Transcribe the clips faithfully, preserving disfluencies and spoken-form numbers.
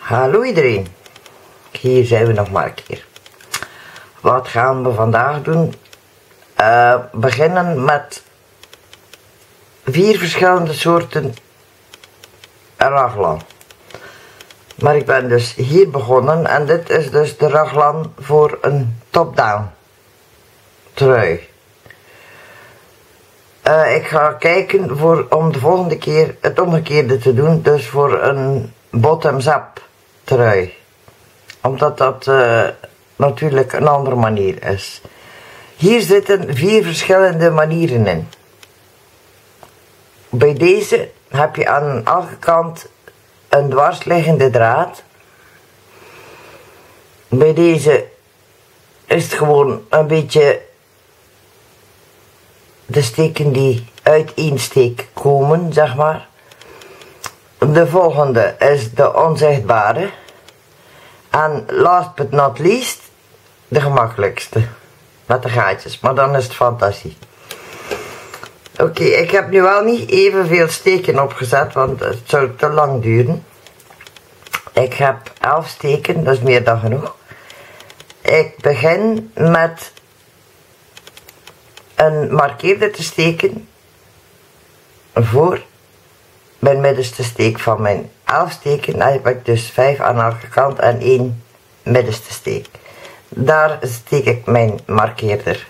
Hallo iedereen, hier zijn we nog maar een keer. Wat gaan we vandaag doen? Uh, beginnen met vier verschillende soorten raglan. Maar ik ben dus hier begonnen en dit is dus de raglan voor een top-down trui. Uh, ik ga kijken voor, om de volgende keer het omgekeerde te doen, dus voor een bottoms-up trui. Omdat dat uh, natuurlijk een andere manier is. Hier zitten vier verschillende manieren in. Bij deze heb je aan elke kant een dwarsliggende draad. Bij deze is het gewoon een beetje de steken die uit één steek komen, zeg maar. De volgende is de onzichtbare. En last but not least, de gemakkelijkste. Met de gaatjes, maar dan is het fantasie. Oké, okay, ik heb nu wel niet evenveel steken opgezet, want het zou te lang duren. Ik heb elf steken, dat is meer dan genoeg. Ik begin met een markeerder te steken voor mijn middenste steek. Van mijn elf steken heb ik dus vijf aan elke kant en één middenste steek. Daar steek ik mijn markeerder.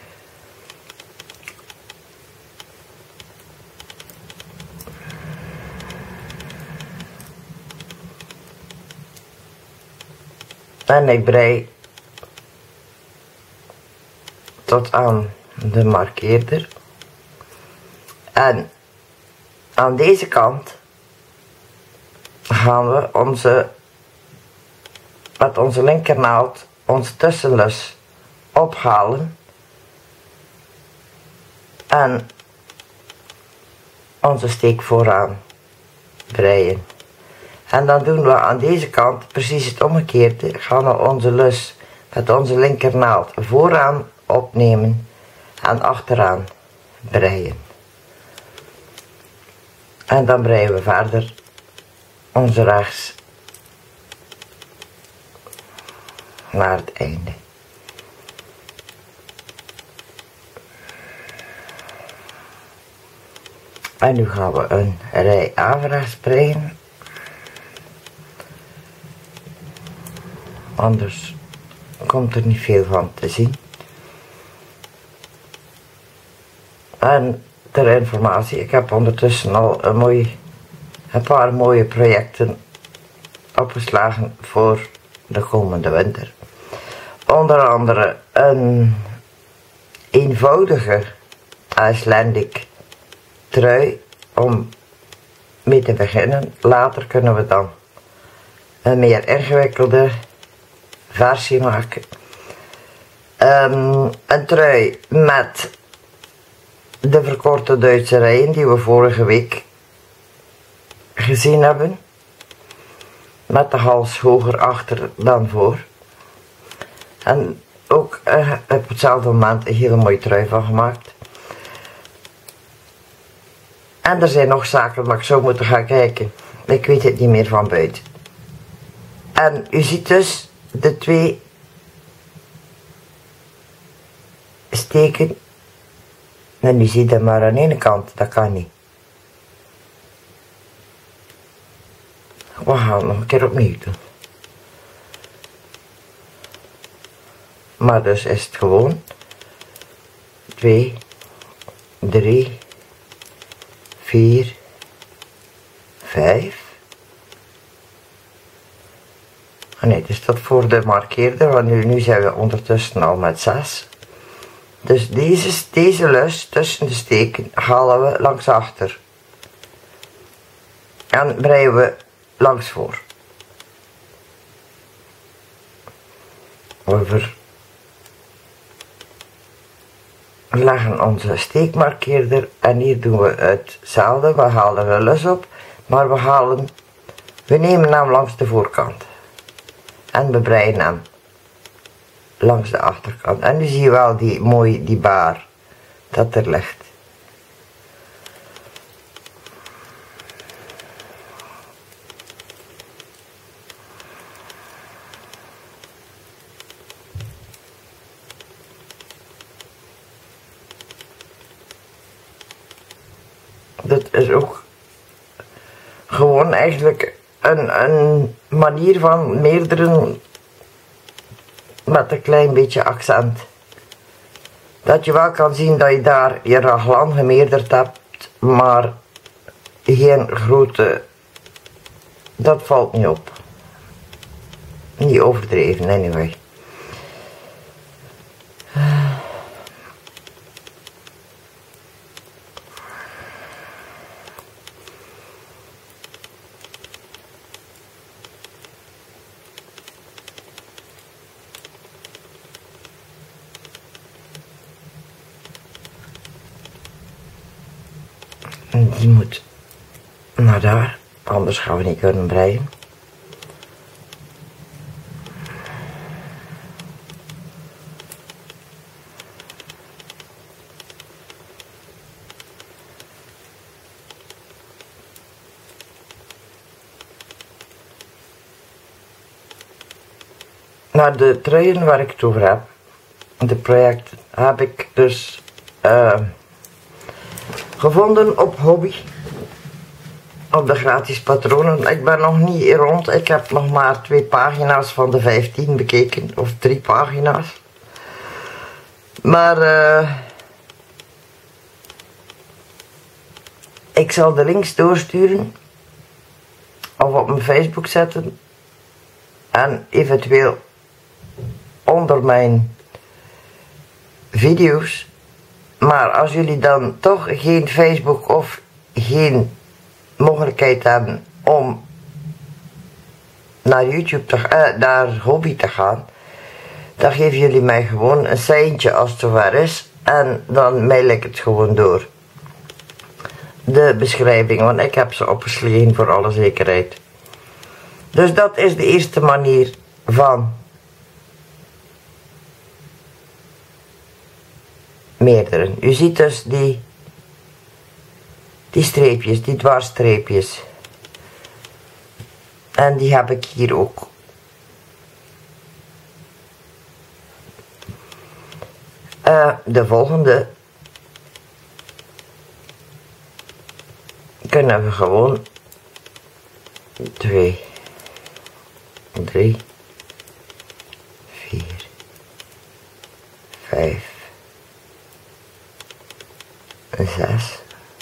En ik brei tot aan de markeerder. En aan deze kant gaan we onze, met onze linkernaald onze tussenlus ophalen. En onze steek vooraan breien. En dan doen we aan deze kant precies het omgekeerde. Gaan we onze lus met onze linkernaald vooraan opnemen en achteraan breien. En dan breien we verder onze rechts naar het einde. En nu gaan we een rij averechts breien. Anders komt er niet veel van te zien. En ter informatie, ik heb ondertussen al een, mooi, een paar mooie projecten opgeslagen voor de komende winter. Onder andere een eenvoudige Icelandic trui om mee te beginnen. Later kunnen we dan een meer ingewikkelde versie maken. Um, een trui met de verkorte Duitse rijen die we vorige week gezien hebben. Met de hals hoger achter dan voor. En ook uh, op hetzelfde moment een hele mooie trui van gemaakt. En er zijn nog zaken waar ik zou moeten gaan kijken. Ik weet het niet meer van buiten. En u ziet dus de twee steken. En u ziet dat maar aan de ene kant, dat kan niet. We gaan het nog een keer opnieuw doen. Maar dus is het gewoon twee, drie, vier, vijf. Ah nee, dus dat voor de markeerder, want nu, nu zijn we ondertussen al met zes. Dus deze, deze lus tussen de steken halen we langs achter. En breien we langs voor. We leggen onze steekmarkeerder en hier doen we hetzelfde. We halen de lus op, maar we halen, we nemen hem langs de voorkant. En we breien hem langs de achterkant. En nu zie je wel die mooi die baar dat er ligt. Dat is ook gewoon eigenlijk een, een manier van meerdere met een klein beetje accent. Dat je wel kan zien dat je daar je raglan gemeerderd hebt, maar geen grote, dat valt niet op. Niet overdreven, anyway. En die moet naar daar, anders gaan we niet kunnen breien. Naar de truien waar ik het over heb, de projecten, heb ik dus uh, gevonden op Hobby. Op de gratis patronen. Ik ben nog niet rond. Ik heb nog maar twee pagina's van de vijftien bekeken. Of drie pagina's. Maar uh, ik zal de links doorsturen. Of op mijn Facebook zetten. En eventueel onder mijn video's. Maar als jullie dan toch geen Facebook of geen mogelijkheid hebben om naar YouTube te, uh, naar Hobby te gaan, dan geven jullie mij gewoon een seintje als het zover is en dan mail ik het gewoon door. De beschrijving, want ik heb ze opgeslagen voor alle zekerheid. Dus dat is de eerste manier van meerdere. U ziet dus die Die streepjes, die dwarsstreepjes. En die heb ik hier ook. Uh, de volgende kunnen we gewoon twee, drie, vier, vijf, zes.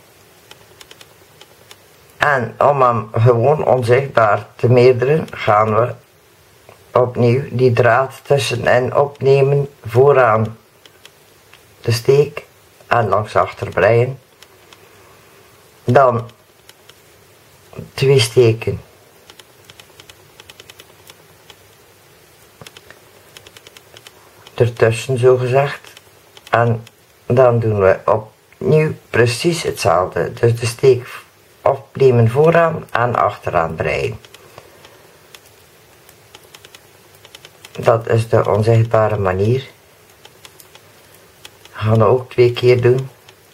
En om hem gewoon onzichtbaar te meerderen, gaan we opnieuw die draad tussenin opnemen, vooraan de steek en langs achter breien. Dan twee steken. Ertussen zo gezegd. En dan doen we opnieuw precies hetzelfde. Dus de steek opnemen vooraan en achteraan breien. Dat is de onzichtbare manier. Gaan we ook twee keer doen.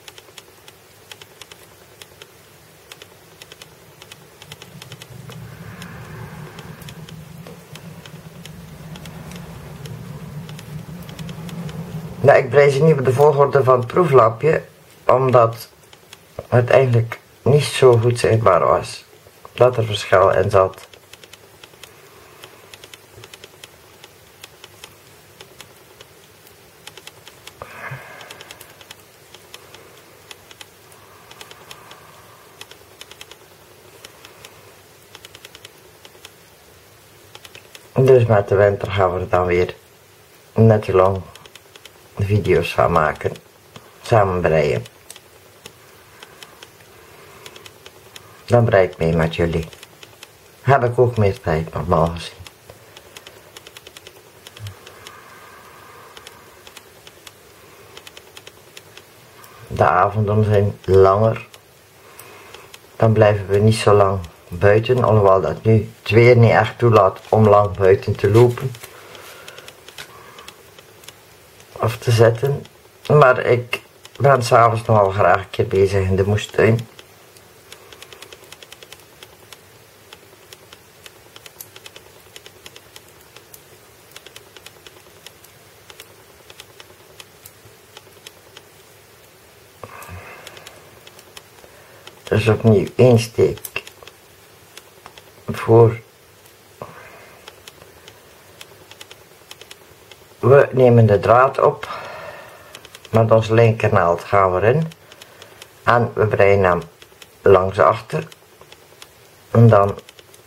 Nou, ik brei ze niet op de volgorde van het proeflapje, omdat het eigenlijk niet zo goed zichtbaar was. Dat er verschil in zat. Dus met de winter gaan we er dan weer net lang video's van maken. Samen breien. Dan brei ik mee met jullie. Heb ik ook meer tijd, normaal gezien. De avonden zijn langer. Dan blijven we niet zo lang buiten, alhoewel dat nu het weer niet echt toelaat om lang buiten te lopen. Of te zitten. Maar ik ben s'avonds nog wel graag een keer bezig in de moestuin. Dus opnieuw één steek voor. We nemen de draad op. Met ons linkernaald gaan we erin. En we breien hem langs achter. En dan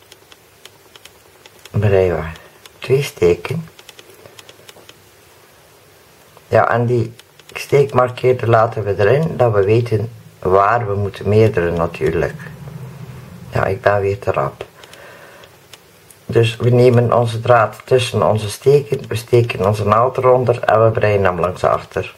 breien we twee steken. Ja, en die steekmarkeerder laten we erin, dat we weten waar we moeten meerdere natuurlijk. Ja, ik ben weer te rap. Dus we nemen onze draad tussen onze steken, we steken onze naald eronder en we breien hem langs achter.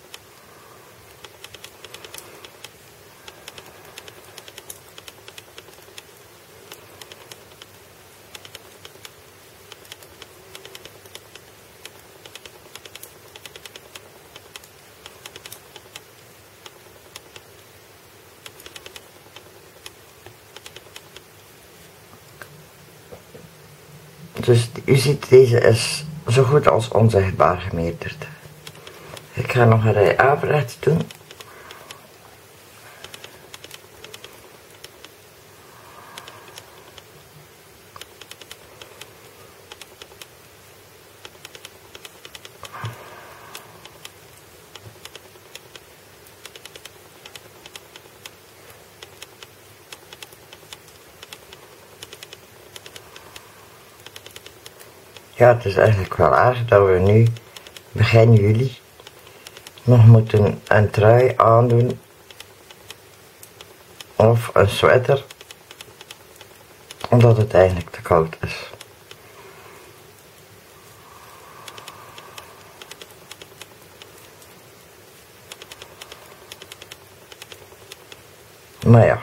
Dus u ziet, deze is zo goed als onzichtbaar gemeterd. Ik ga nog een rij averechts doen. Ja, het is eigenlijk wel aardig dat we nu begin juli nog moeten een trui aandoen of een sweater, omdat het eigenlijk te koud is. Maar ja.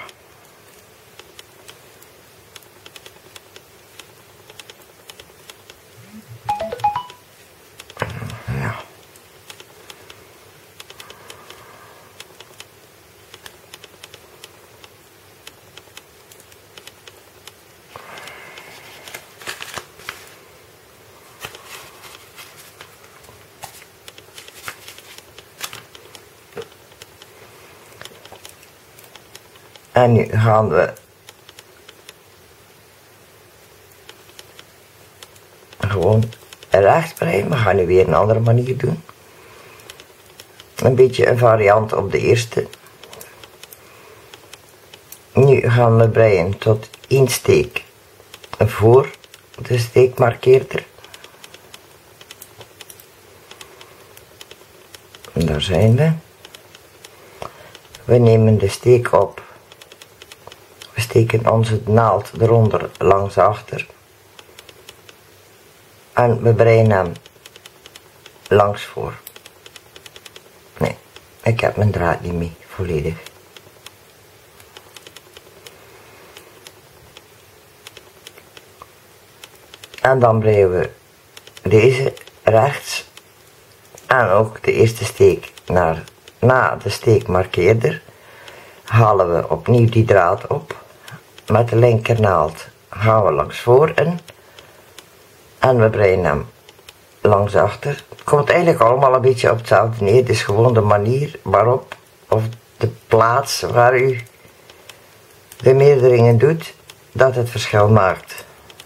En nu gaan we gewoon rechts breien. We gaan nu weer een andere manier doen. Een beetje een variant op de eerste. Nu gaan we breien tot één steek voor de steekmarkeerder. En daar zijn we. We nemen de steek op. We steken onze naald eronder langs achter. En we breien hem langs voor. Nee, ik heb mijn draad niet mee, volledig. En dan breien we deze rechts. En ook de eerste steek naar, na de steekmarkeerder. Halen we opnieuw die draad op. Met de linkernaald gaan we langs voor in. En we breien hem langs achter. Het komt eigenlijk allemaal een beetje op hetzelfde neer. Het is gewoon de manier waarop, of de plaats waar u de meerderingen doet, dat het verschil maakt.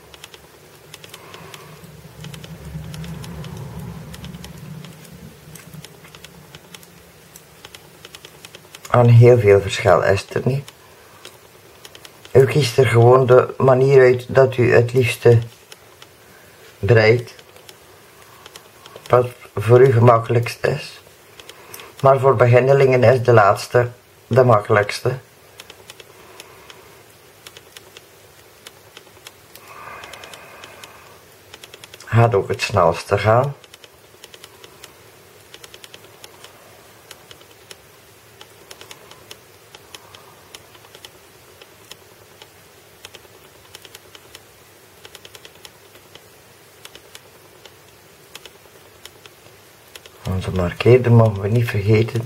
En heel veel verschil is er niet. U kiest er gewoon de manier uit dat u het liefste breidt. Wat voor u gemakkelijkst is. Maar voor beginnelingen is de laatste de makkelijkste. Gaat ook het snelste gaan. Onze markeerder mogen we niet vergeten.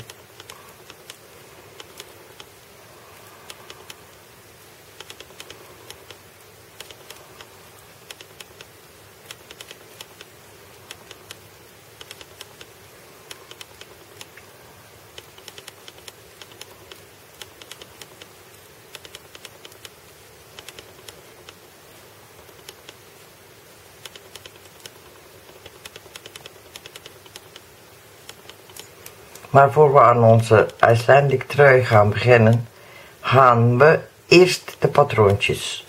Maar voor we aan onze Icelandic trui gaan beginnen, gaan we eerst de patroontjes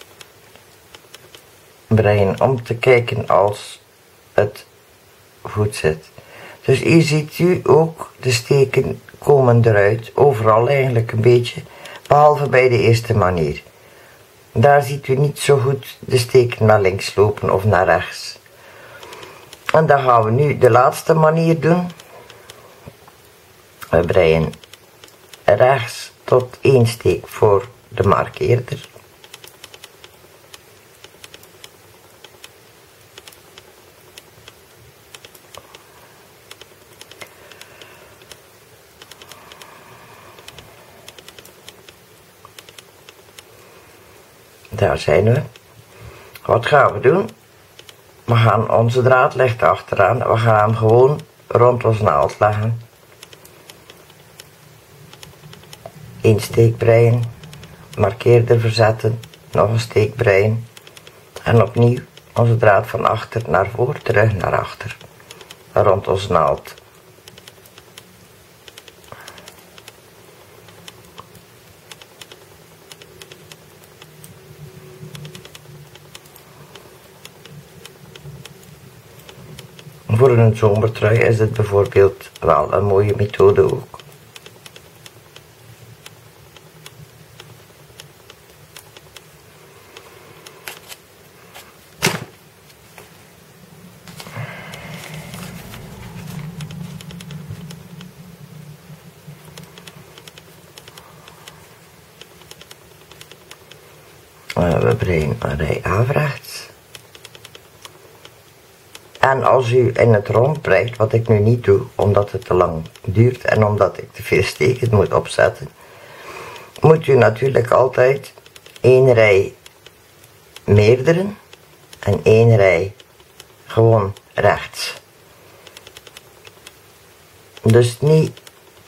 breien om te kijken als het goed zit. Dus hier ziet u ook, de steken komen eruit, overal eigenlijk een beetje, behalve bij de eerste manier. Daar ziet u niet zo goed de steken naar links lopen of naar rechts. En dan gaan we nu de laatste manier doen. We breien rechts tot één steek voor de markeerder. Daar zijn we. Wat gaan we doen? We gaan onze draad ligt achteraan. We gaan hem gewoon rond ons naald leggen. Eén steek breien. Markeerder verzetten. Nog een steek breien. En opnieuw onze draad van achter naar voor, terug naar achter. Rond ons naald. Voor een zomertrui is het bijvoorbeeld wel een mooie methode ook. We breien een rij averechts. En als u in het rond breid, wat ik nu niet doe, omdat het te lang duurt en omdat ik te veel steken moet opzetten, moet u natuurlijk altijd één rij meerdere en één rij gewoon rechts. Dus niet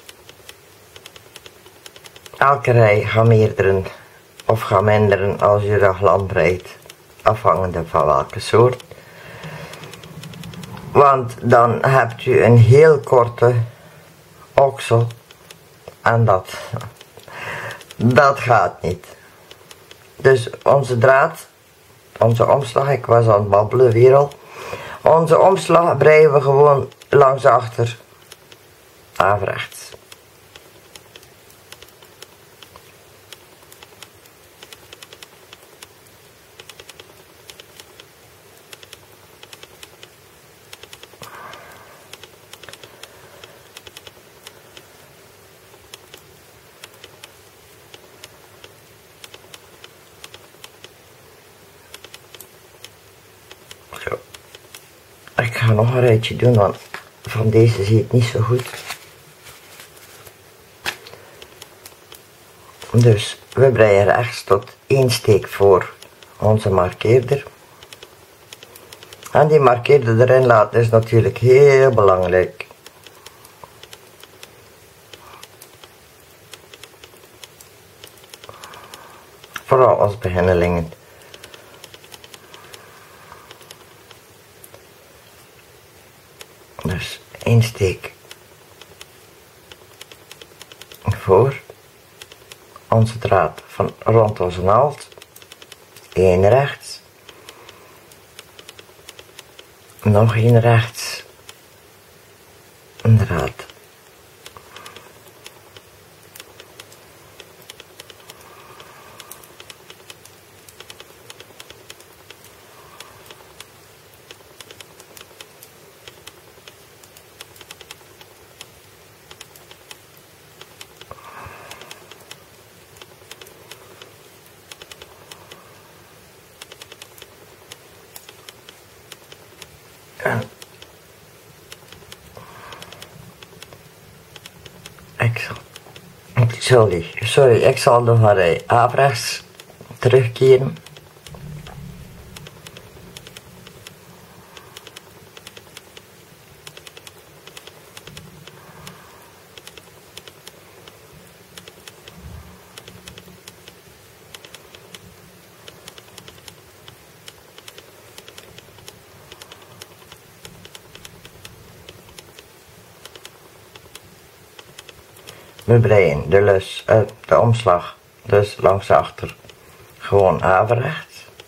elke rij gaan meerderen of gaan minderen als u raglan breidt, afhangende van welke soort. Want dan hebt u een heel korte oksel en dat, dat gaat niet. Dus onze draad, onze omslag, ik was aan het babbelen weer al. Onze omslag breien we gewoon langs achter, averechts. Ik ga nog een rijtje doen, want van deze zie ik niet zo goed. Dus we breien rechts tot één steek voor onze markeerder. En die markeerder erin laten is natuurlijk heel belangrijk. Vooral als beginnelingen. Dus één steek voor onze draad van rond onze naald, één rechts, nog één rechts, een draad. Ik zal, sorry, sorry, ik zal nog een rij averechts terugkeren. We breien de lus, uh, de omslag, dus langs achter, gewoon averechts.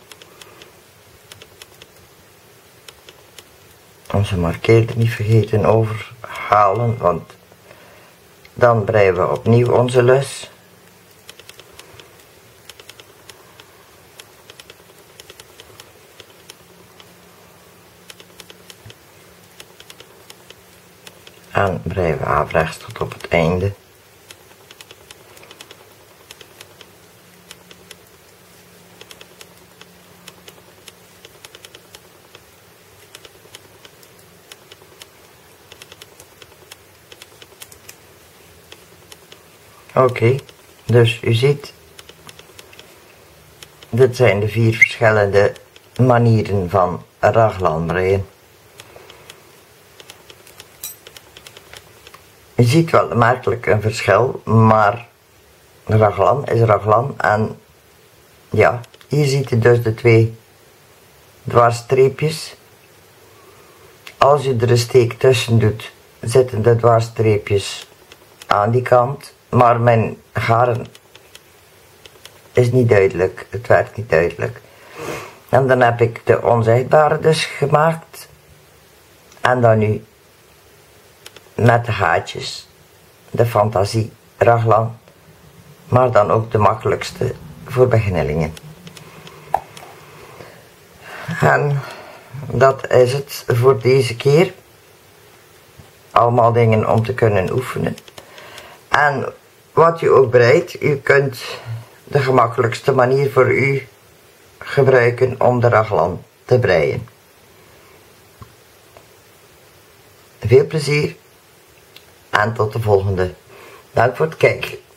Onze markeerder niet vergeten overhalen, want dan breien we opnieuw onze lus. En breien we averechts tot op het einde. Oké, okay, dus u ziet, dit zijn de vier verschillende manieren van raglan breien. Je ziet wel merkelijk een verschil, maar raglan is raglan en ja, hier ziet u dus de twee dwarsstreepjes. Als u er een steek tussen doet, zitten de dwarsstreepjes aan die kant, maar mijn garen is niet duidelijk, het werkt niet duidelijk. En dan heb ik de onzichtbare dus gemaakt en dan nu met de gaatjes, de fantasie raglan, maar dan ook de makkelijkste voor beginnelingen. En dat is het voor deze keer. Allemaal dingen om te kunnen oefenen. En wat u ook breidt, u kunt de gemakkelijkste manier voor u gebruiken om de raglan te breien. Veel plezier en tot de volgende. Dank voor het kijken.